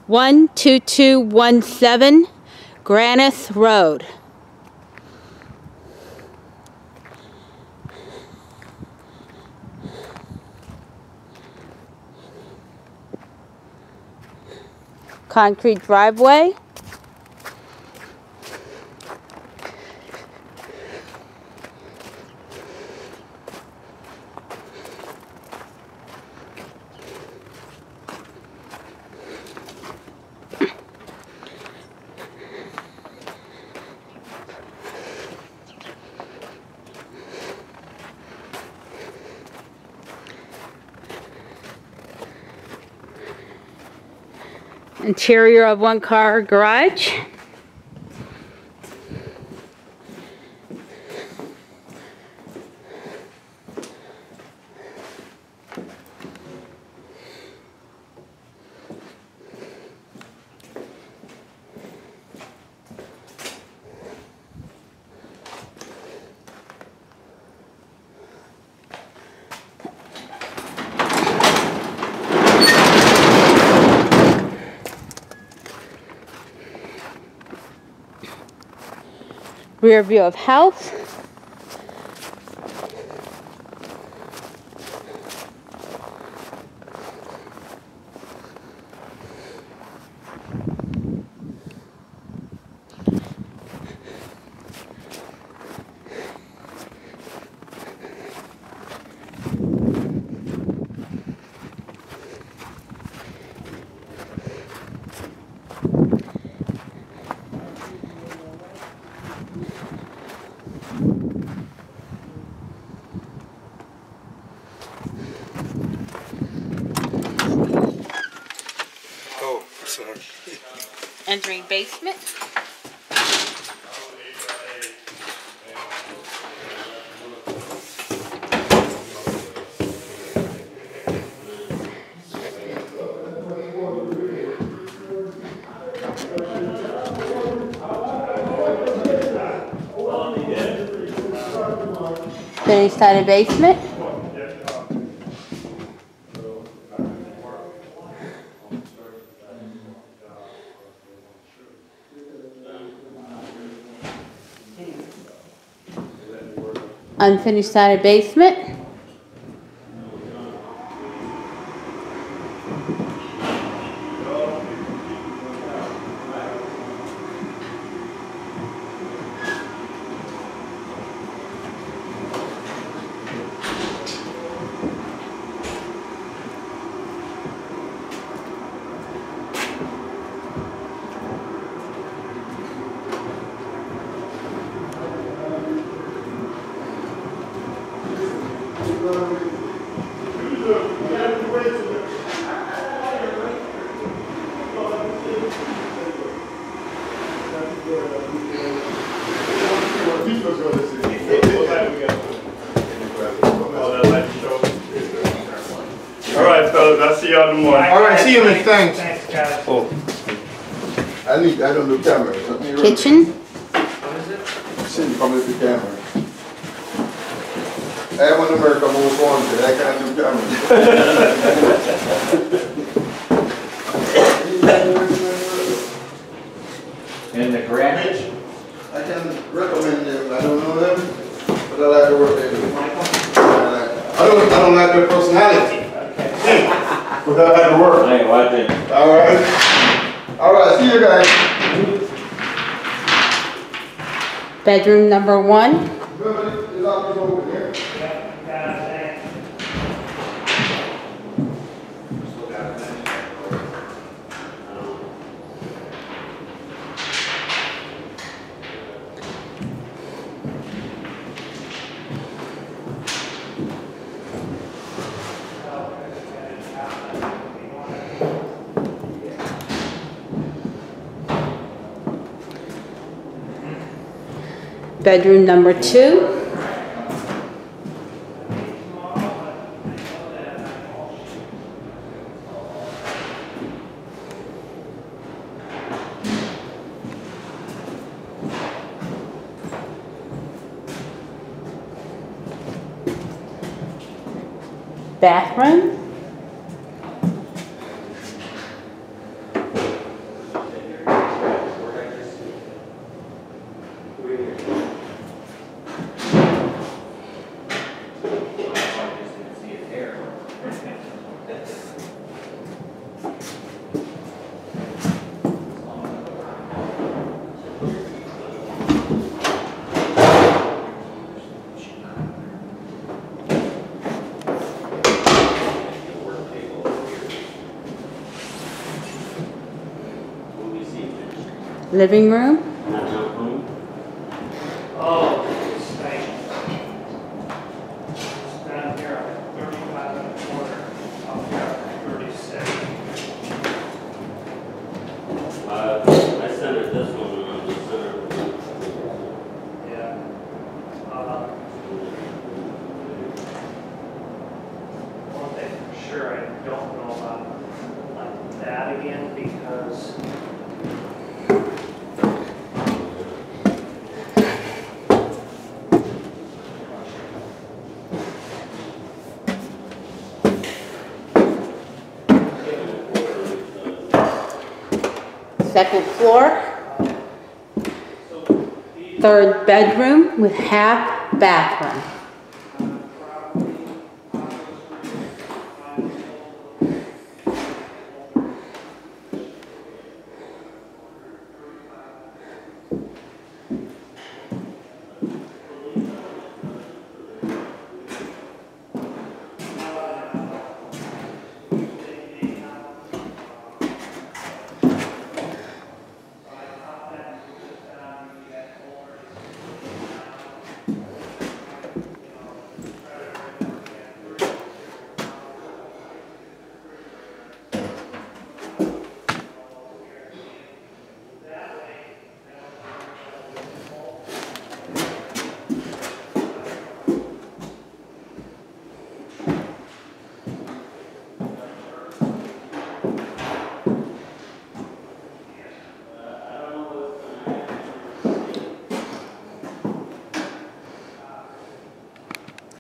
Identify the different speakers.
Speaker 1: 12217 Grannis Road. Concrete driveway. Interior of one-car garage. Rear view of house.
Speaker 2: Oh, sorry.
Speaker 1: Entering basement. Then inside the basement. Unfinished side of basement.
Speaker 3: Alright, fellas, I'll see y'all in the morning.
Speaker 2: Alright, see you, man. Thanks.
Speaker 3: Thanks, guys.
Speaker 2: Oh. I don't do camera.
Speaker 1: Kitchen.
Speaker 2: Cindy, come with the camera. I want to work on more phones, but I can't do camera.
Speaker 4: In the Grannis?
Speaker 2: I can recommend them. I don't know them, but I like the work they do. I don't like their personality. Okay. But I like the work.
Speaker 4: Hey, what then?
Speaker 2: Alright. Alright, see you guys.
Speaker 1: Bedroom number 1. Bedroom number 2. Bathroom. living room,
Speaker 3: Oh, this thing. It's down here, 35 and a quarter, up here, 36.
Speaker 5: I centered this one on the center.
Speaker 3: Yeah. One thing for sure, I don't know about like that again because
Speaker 1: second floor, third bedroom with half bathroom.